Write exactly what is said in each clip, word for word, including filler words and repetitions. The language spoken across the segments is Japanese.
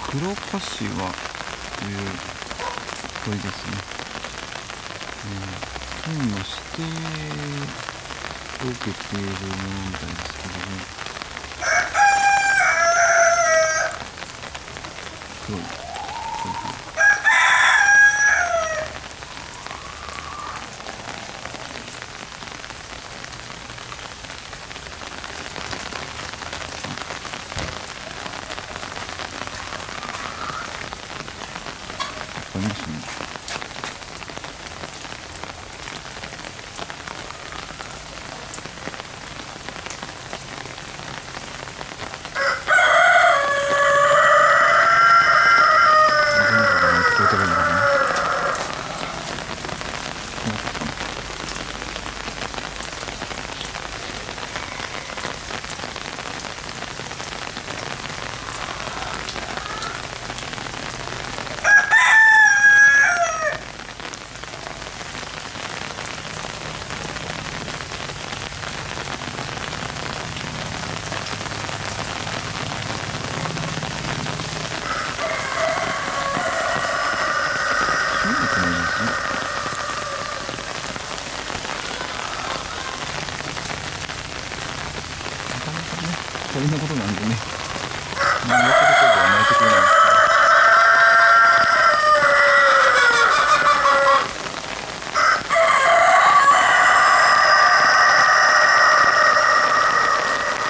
黒カシはという鳥ですね。えー、県の指定を受けているものみたいですけども、黒い。ありますね。鳥のことなんでね、何のことではないところなんです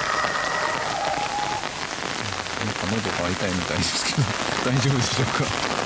けど、なんか喉が痛いみたいですけど大丈夫でしょうか。